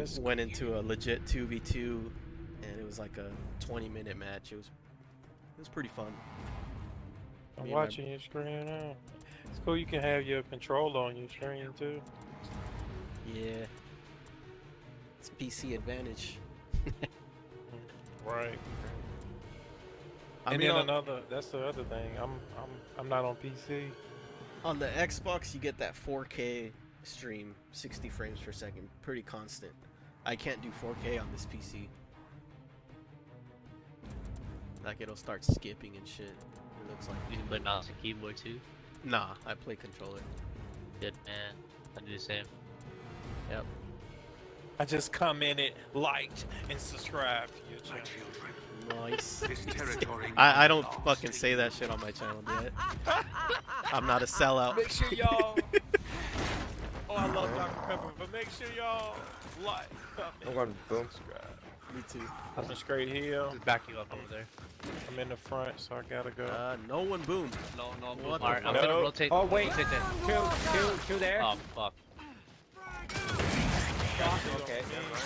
went into a legit 2v2, and it was like a 20-minute match. It was pretty fun. I'm watching your screen now. It's cool you can have your controller on your screen too. Yeah. It's PC advantage. Right. I And mean, then that's the other thing. I'm not on PC. On the Xbox, you get that 4K stream, 60 frames per second, pretty constant. I can't do 4K on this PC. Like, it'll start skipping and shit. It looks like. You can play mouse and keyboard too? Nah, I play controller. Good man. I do the same. Yep. I just commented, liked, and subscribed to your channel. Nice. I don't fucking say that shit on my channel yet. I'm not a sellout. Make sure y'all. Oh, I love Dr. Pepper, but make sure y'all like, I'm going to boom. subscribe. Me too. I'm in straight hill. Just back you up over there. I'm in the front, so I gotta go. No one boomed. No, What Alright, the I'm fuck? gonna rotate. Oh wait, rotate then. two there. Oh fuck. Okay.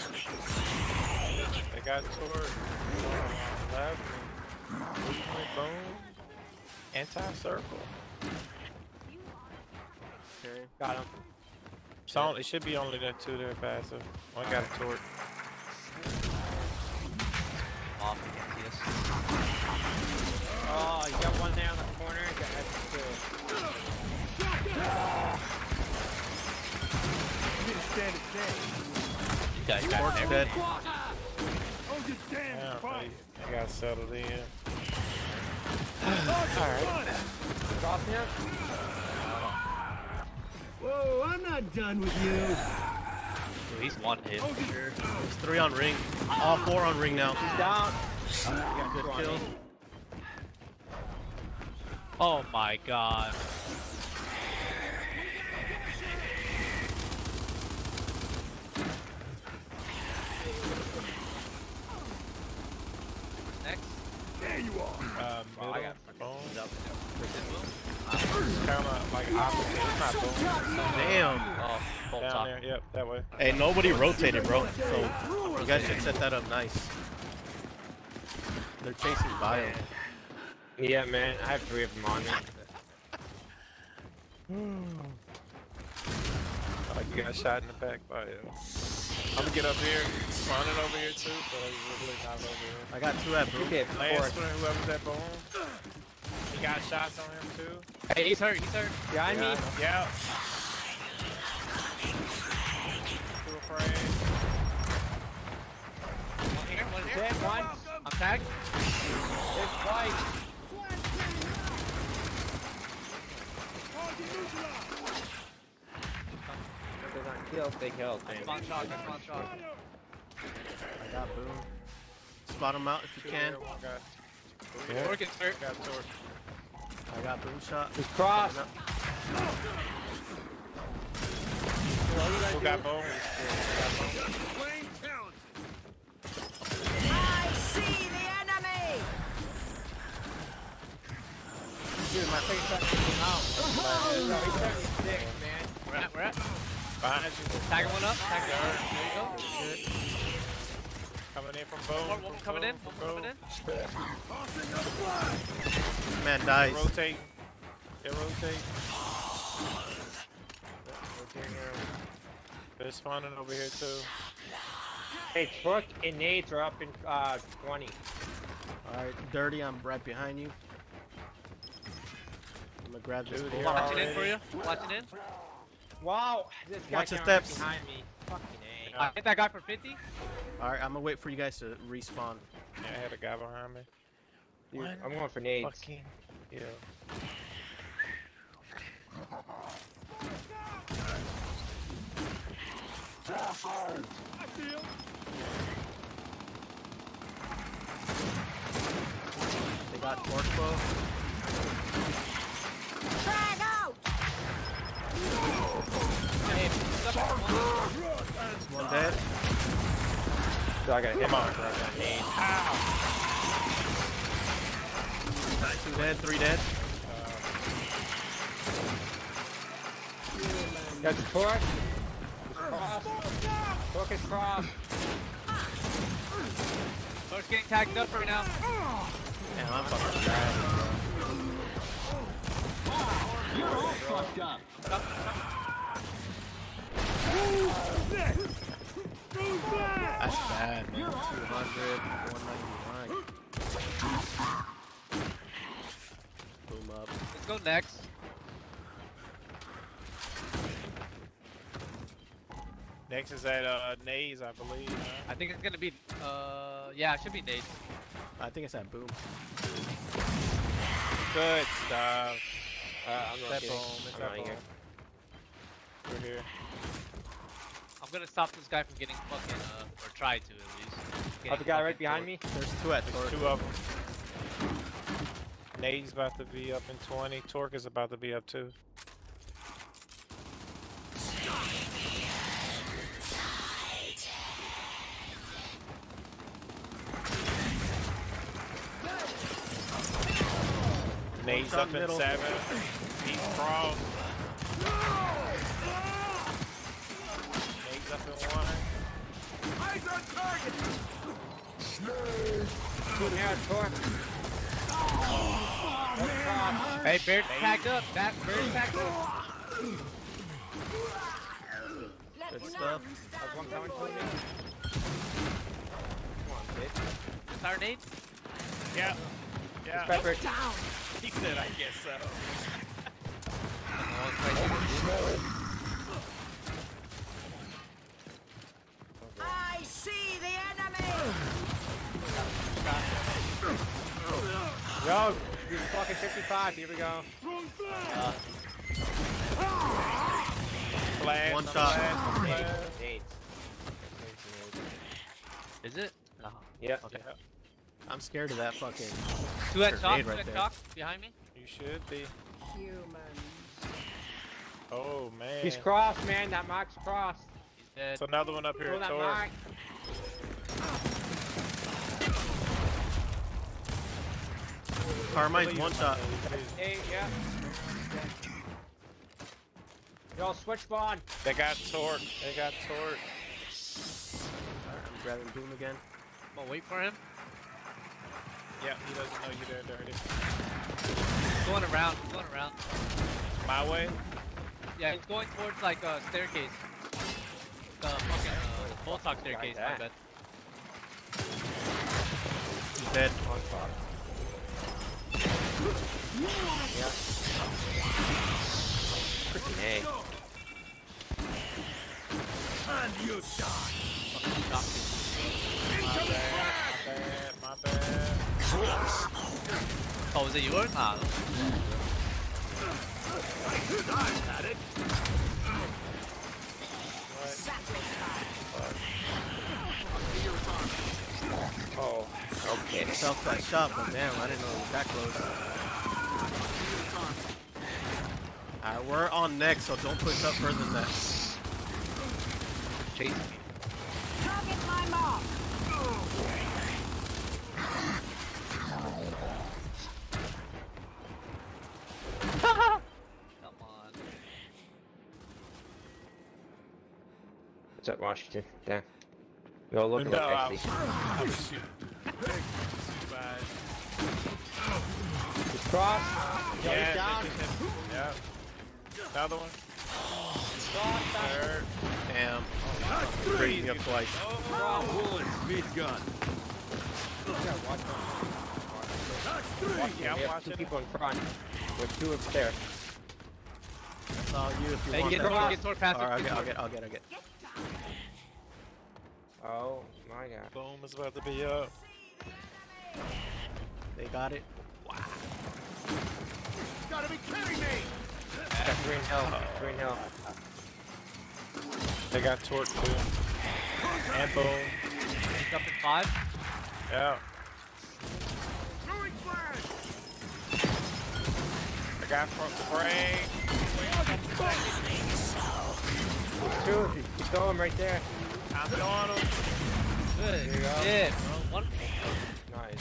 They got toward left. Boom. Anti-circle. Okay. Got him. So it should be only that two there passive. One got a torque. Off. Yes. Oh, you got one there on the corner. You got You got Torque's there. dead. Yeah, they got settled in. Alright. Drop him. Whoa, I'm not done with you. Dude, he's one hit for sure. There's 3 on ring. All 4 on ring now. He's down. Good kill. Oh my god. Next. There you are. Middle. I got boom. Precision. Kind of like opposite. It's not boom. Damn. Oh, full Down top. there. Yep, that way. Hey, nobody rotated, bro. So you guys should set that up nice. They're chasing bio. Yeah, man. I have 3 of them on me. Oh, you got shot in the back by it. I'm gonna get up here, running over here too, but I'm really not over here. I got 2 at boom. Okay, Last one, whoever's at boom. He got shots on him too. Hey, he's hurt. He's hurt. Behind me. Yeah. Too afraid. One here. One here. Dead one. I'm tagged. It's white. They're not killed. They killed. Come on, shot. Come on, shot. I got boom. Spot him out if you can. Yeah. Torque is hurt. Got torque. I got boom shot. He's crossed. Who got boom? Playing talented. I see the enemy! Dude, my face got came out. He's 76, man. We're at. Behind you. Tagging one up. Tagging one up. There you go. Coming in from boom. One coming in. One coming in. Man dies. Rotate. Yeah, rotate. Rotating around. They're spawning over here too. Hey, Truck and Nades are up in 20. Alright, Dirty, I'm right behind you. I'm gonna grab this Dude, bull. here. Watching in for you. Watching in. Wow, this guy Watch the came right steps. behind me. Fucking A. Hit that guy for 50. Alright, I'm gonna wait for you guys to respawn. Yeah, I had a guy behind me. Dude, I'm going for Nades. Fucking. Yeah. They got torque bow. Frag out! Hey, what's up? One dead. So I gotta hit Come on, him. bro. Ow! 2 dead, 3 dead. Got the torque. He's crossed. Focus cross. Torque's getting tagged up right now. Damn, I'm fucking bad. You're all fucked up. That's bad, man. 200, 199. Boom up. Let's go next. Next is at Nays, I believe. Huh? I think it's gonna be, yeah, it should be Nate. I think it's that boom. Good stuff. I'm not That kidding. boom. It's I'm that not boom. here. We're here. I'm gonna stop this guy from getting fucking, or try to at least. Oh, the guy right behind me? There's two at Torque. Two of them. Nate's about to be up in 20. Torque is about to be up too. Nate's up in 7. He's crossed. Nate's up in 1. Eyes on target. Good here, Torque. Hey, Beard's tagged up. That Beard's tagged up. Good stuff. There's one coming for me. Come on, bitch. Is our Nate? Yeah. Yeah. Pepper. He said, I guess so. I see the enemy. Yo, he's fucking 55. Here we go. Flash, One shot. flash. Nate. Is it? No. Yeah. Okay. I'm scared of that fucking. Two at chalk, Grenade two right at there. chalk, behind me. You should be. Humans. Oh, man. He's crossed, man. That mark's crossed. He's dead. It's another one up here Pull at that Torque. mark. Carmine's one shot. Hey, yeah. Yo, switch spawn. They got Torque. They got Torque. Alright, I'm grabbing boom again. I'm gonna wait for him. Yeah, he doesn't know you're there, dirty. He's going around, he's going around. My way? Yeah, he's going towards like a staircase. The fucking Voltok staircase, my that. bad. He's dead. Freaking A. And you die. My bad, my bad. Oh, was it yours? Ah, I've had it. Oh, okay. Self that shot, but damn, I didn't know it was that close. Alright, we're on next, so don't push up further than that. chasing me. Target my mark. Come on. What's up, Washington? Damn. Yo, look at No, that, I actually. was shooting. Bye. He's crossed. Yo, Yeah, he's down. Yeah. Another one. Crossed, down. Third. Damn. That's Breaking three. me up twice. Bullets begun. Yeah, watch out. That's three. Yeah, We I'm have watching two it. people in front. With two upstairs. That's all you if you Hey, want get that. toward passive. Alright, I'll get. Oh my god. Boom is about to be up. They got it. Gotta be kidding me. Got green hill. Green hill. They got Torque too. And boom. He's up in 5. Yeah. Throwing flash. I got from spray. Two. He's going right there. I'm on him. Good. There you go. Yeah, bro. One. Nice.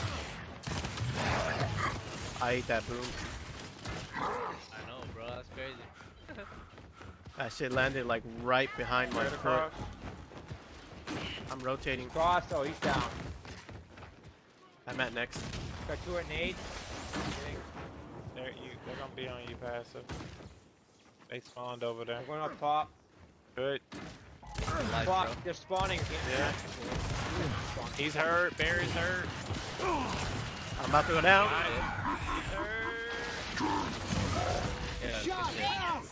I ate that boom. I know, bro. That's crazy. That shit landed like right behind my Right foot. across. I'm rotating. Cross, oh, he's down. I'm at next. Got 2 at nades. They're gonna be on you passive. They spawned over there. I'm going up top. Good. Life, Fuck, bro. they're spawning again. Yeah. He's hurt. Barry's hurt. I'm about to go down. He's hurt. Yeah, good shit.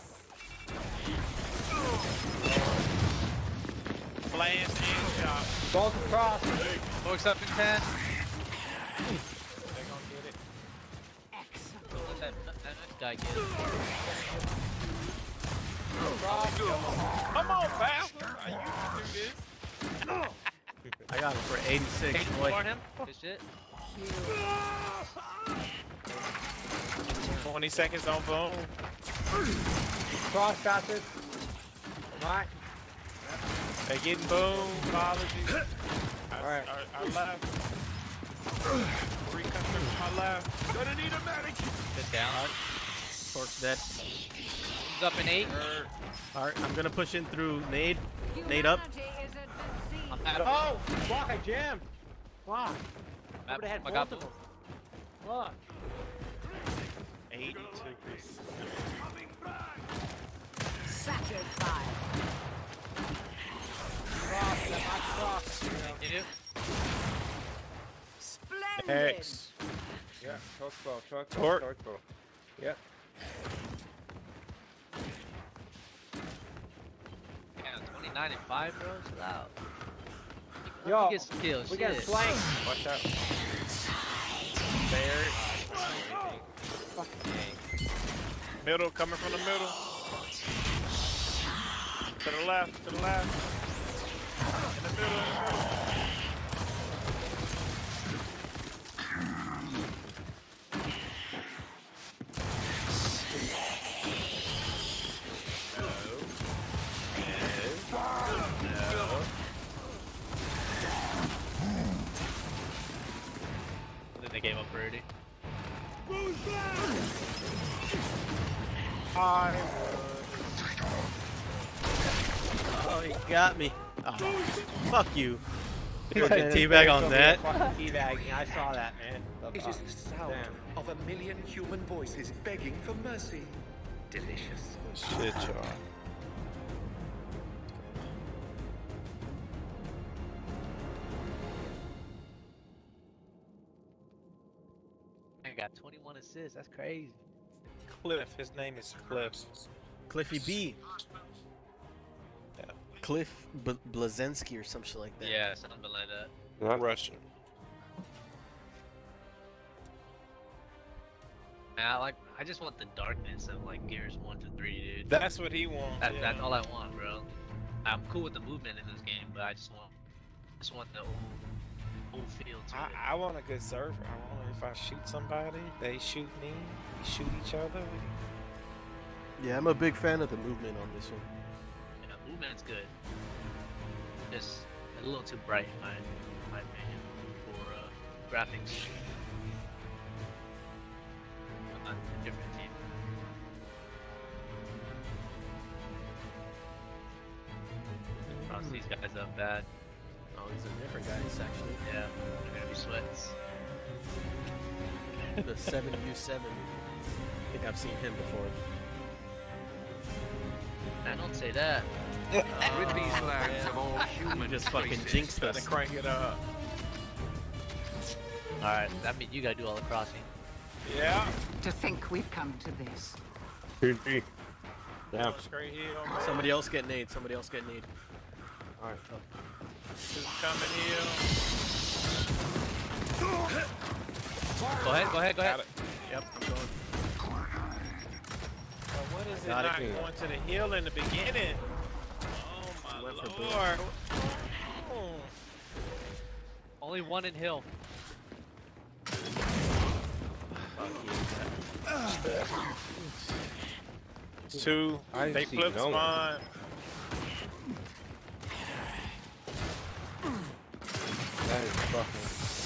Blast and shot. Both across. Forks up in 10. They're gonna get it. Excellent. Let that next guy get it. Come on, bastard. I used to do this. I got him for 86. Can you Boy. warn him? Good shit. 20 seconds on boom. Cross, bastard. Alright. They're getting boom. Apologies. Alright. I left. 3 countries to my left. Gonna need a medic. Sit down. Torque's dead. He's up in 8. Hurt. Alright, I'm gonna push in through nade. Nade up. Humanity is a disease. I'm at him. Oh! Fuck, I jammed. Fuck. I Would've had I got both boom. of them. Fuck. 82%. Coming back. Satisfied. Cross, that might cross. Thank you. Splendid. X. Yeah, torque bow, torque bow, Torque. torque bow. Yep. Yeah, 29 and 5, bro. Chill out. Yo, Let me get some kills. we shit. got flanked. Watch out. Fucking Middle, coming from the middle. To the left, to the left. In the middle, in the middle. I think they gave up already. Oh, he got me. Oh, fuck you. Fucking teabag on that. Fucking teabagging, I saw that, man. The It fuck. is the sound Damn. of a million human voices begging for mercy. Delicious. Shit, y'all. I got 21 assists. That's crazy. Cliff, his name is Cliff. Cliffy B. Yeah. Cliff Blazensky or some shit like that. Yeah, something like that. Not Russian. Man, I just want the darkness of like Gears 1 to 3, dude. That's what he wants. That's all I want, bro. I'm cool with the movement in this game, but I just want the old feel to it. I want a good server. I want if I shoot somebody, they shoot me, we shoot each other. Yeah, I'm a big fan of the movement on this one. Yeah, movement's good. Just a little too bright in my opinion for graphics. I'm not a different team. Cross these guys up bad. Oh, he's a different guy, actually. Yeah, they're gonna be sweats. The 7U7. I think I've seen him before. Man, don't say that. Rid these lands of all human Just fucking traces. jinxed Gotta us. crank it up. Alright, that means you gotta do all the crossing. Yeah. To think we've come to this. Go straight here. Somebody else get nade. Somebody else get nade. Alright. Who's coming here? Go ahead. Got it. Yep, I'm going. What is it Got it. not going to the hill in the beginning? Oh my Went for lord. Oh. Only one in hill. Two. They flip spawn. That is fucking.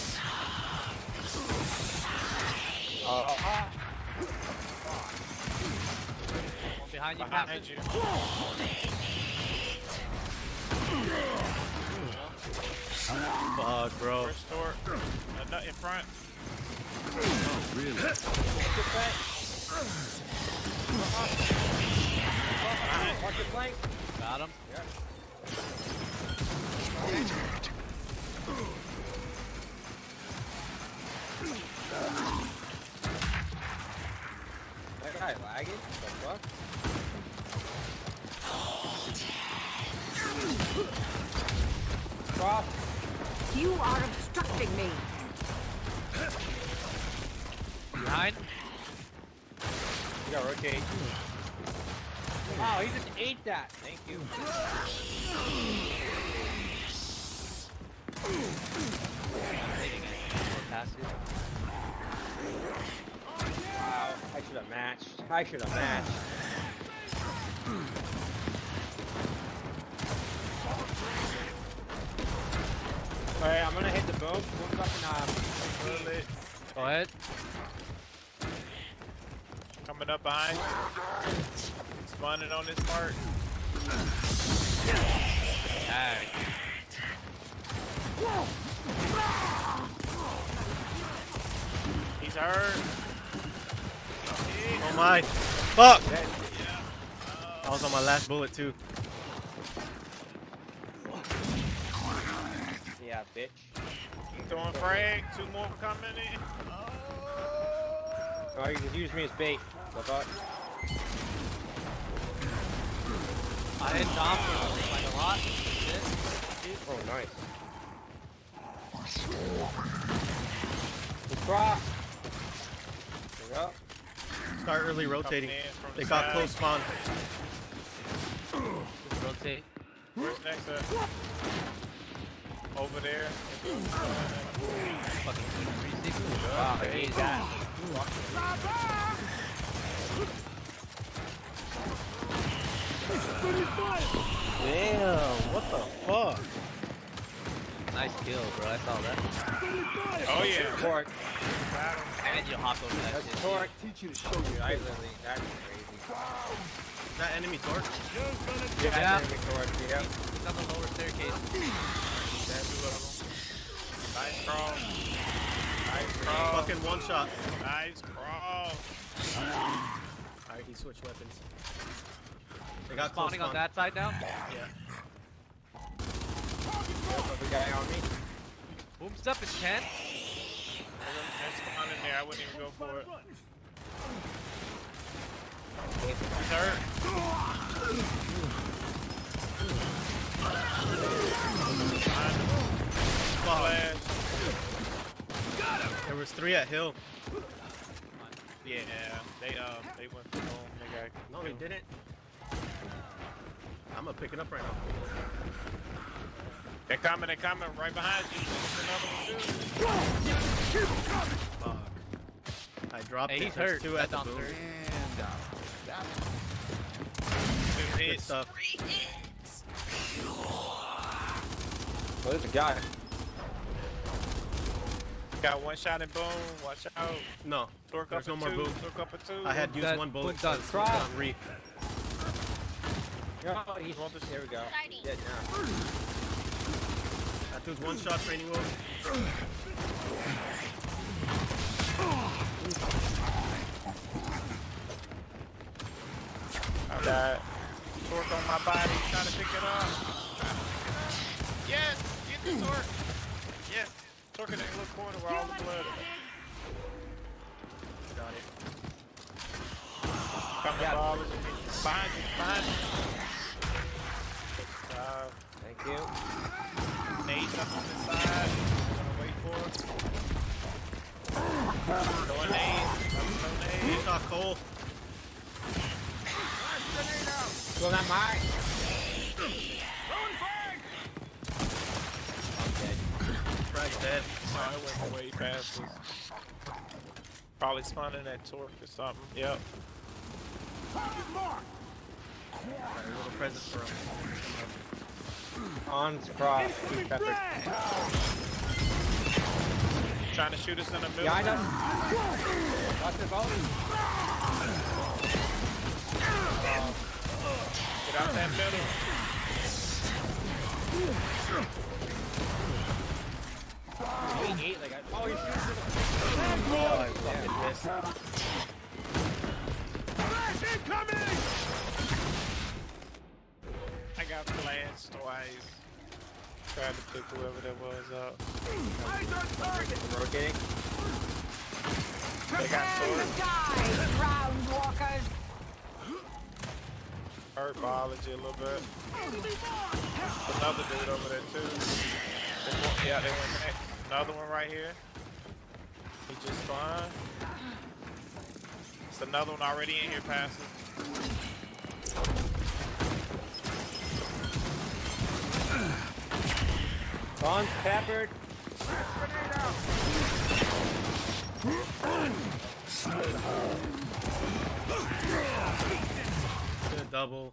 One behind you, Behind Patrick. you. Fuck, bro. First door. Nut in front. Oh, really? Watch your flank. Got him. That guy lagging? The fuck? Cross. You are obstructing me. Behind. You gotta rotate. Wow, he just ate that. Thank you. Wow, I should have matched. I should have matched. Alright, I'm gonna hit the boat. Boom's up and Go ahead. Coming up behind. Spawning on this part. Tag. He's hurt. Oh my. Fuck! I was on my last bullet too. yeah, bitch. I'm throwing frag. 2 more coming in. Oh, you can use me as bait. What about? I hit Dom like a lot. Oh, nice. Good cross. There we go. Start early rotating. Coming in from They the got side. close spawn. Just rotate. Where's next up? Over there. Fucking 360. Wow, I hate that. Damn, what the fuck? Nice kill, bro. I saw that. Oh yeah. Torque. And you hop over that That's shit. torque. Teach you to show you. I literally, that's crazy. Is that enemy torque? Yeah, Yeah. that's torque. Yep. He's on the lower staircase. Nice crawl. Nice crawl. Fucking one shot. Nice crawl. Alright, he switched weapons. They got close Spawning on spawn. that side now. Another guy on me. Boom's up in 10. That's spawn in there. I wouldn't even go for it. He's hurt. Flash. There was 3 at hill. Yeah, they went for home. They got No, they didn't. I'm gonna pick it up right now. They're coming right behind you. There's another one too. Fuck. I dropped Hey, it. he's There's hurt. 2 at the That's on boom. 3. Two Good hits. stuff. Oh, there's a guy. Got one shot and boom. Watch out. No, Torque there's up no a more 2. boom. Torque up a 2. I had used That 1 bullet. boom's So on it's cross. on re. Oh, he's there we go. Dead now. That dude's 1 shot training wheel. I got torque on my body. Trying to pick it up. Yes. Get the torque. Yes. Torque in that little corner where all the blood is. Got it. Coming behind you. Behind you. Thank you. Nades up on the side. Gonna wait for us. Throwing nades. Throw He nades. shot Cole. Well, not mine. Frag's dead. No, I went way past us. Probably spawning that torque or something. Yep. Got a little present for him. On cross. Keep peppered. Trying to shoot us in the middle. Yeah, I know. Watch the boat. Get out that middle. I got flashed twice. Tried to pick whoever that was up. Rotating. They got Prepare to swords. die, ground walkers. Hurt biology a little bit. Another dude over there too. Yeah, they went next. Another one right here. He just spawned. It's another one already in here passive. Bombs peppered. Gonna double.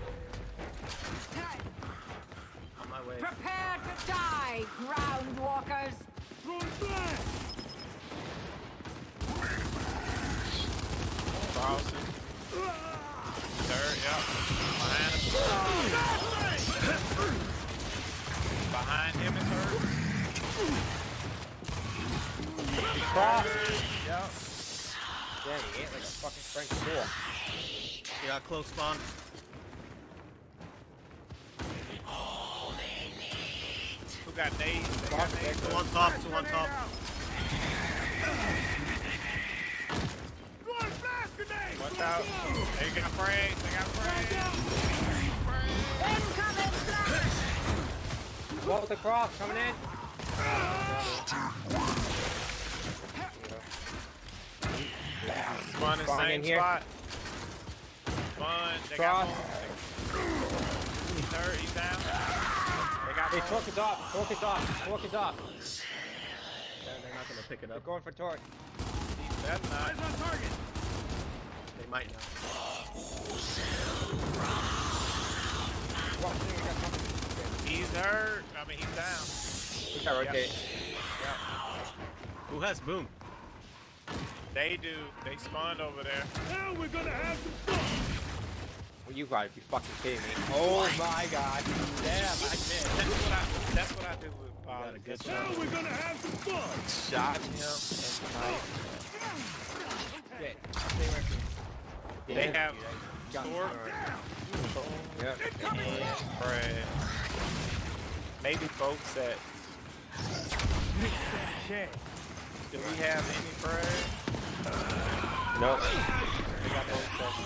On my way. Prepare to die, ground walkers. Crossing. Third, yep. Behind him is hurt. Cross. Yep. Damn, he ate like a fucking French door. You got close spawn. Who got nades? They got nades. Two on top, two on top. Watch out. They got frags. They got frags. Incoming flash. What with the cross coming in? Spawn in the Spawn same in here. spot. Spawn. They Cross. got he's hurt. He's down. They got Hey, frags. torque is off. Torque is off. Torque is off. They're not gonna pick it They're up. going for torque. That's not. They might now. He's hurt. I mean, he's down. We got rotate. Who has boom? They do. They spawned over there. Well, you gotta be fucking kidding me. Oh my god. Damn, I missed. That's what I do with Bob. Got a good That's what shot. Shot him and Shit. they have Got sword Yep. and bread. Maybe both sets. Do we have any bread? Nope. We got both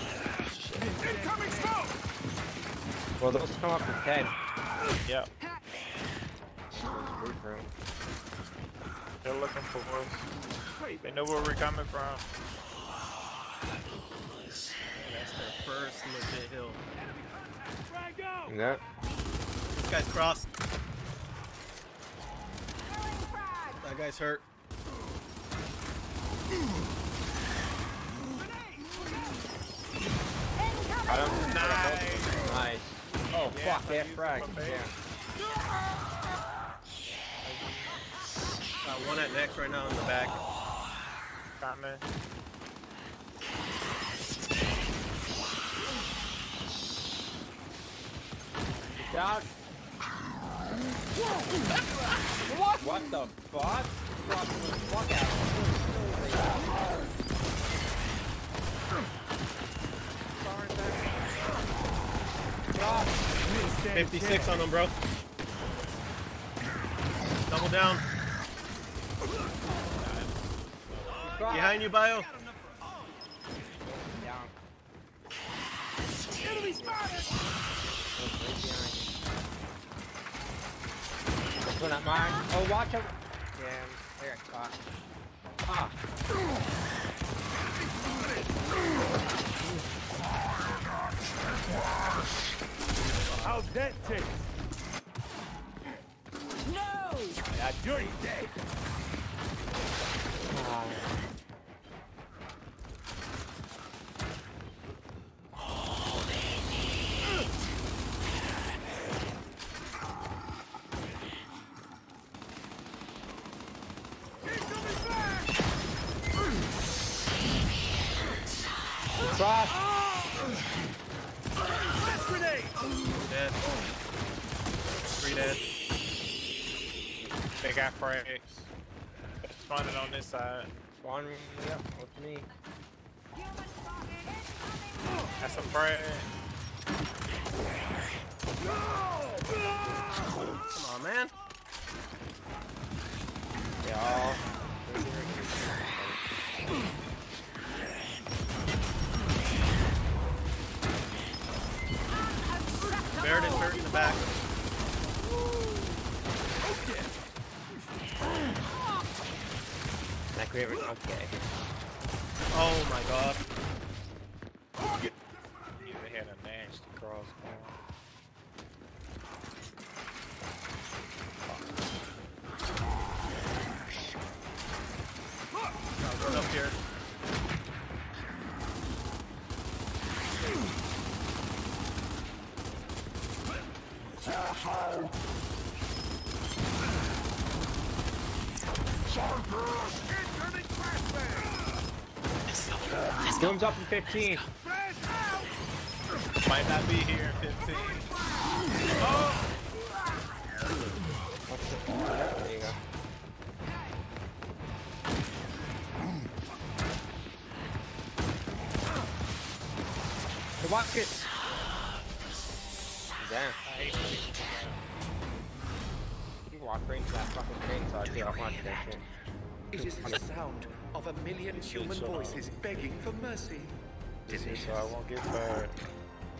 sets. Well, those come up with 10. Yep. They're looking for us. They know where we're coming from. That's their first legit hill. Yep. This guy's crossed. That guy's hurt. I don't Nice. Nice. Oh, Yeah, fuck, they have use frag. my base. Yeah. Got one at next right now in the back. Coming. Down. What the fuck? Fuck the fuck out. 56 on them, bro. Double down. Behind you, Bio. Down. This one at mine. Oh, watch out. Damn. There, caught. Ah. How's that taste? No! You're dead. Cross. Dead. 3 dead. They got frags. They're spawning on this side. Spawn me up with me. That's a friend. Come on, man. Yeah. Meredith hurt in the back. That great. Okay. Oh my god. Yeah, they had a nasty crossbow. What's up here? Skillum's up in 15. Might not be here in 15. Oh! There you go. The bucket. Damn. You walk right into that fucking thing, so I feel like watching that shit. It is the sound of a million human voices begging for mercy. So Delicious. I won't get burned.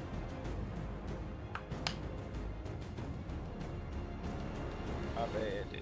My bad.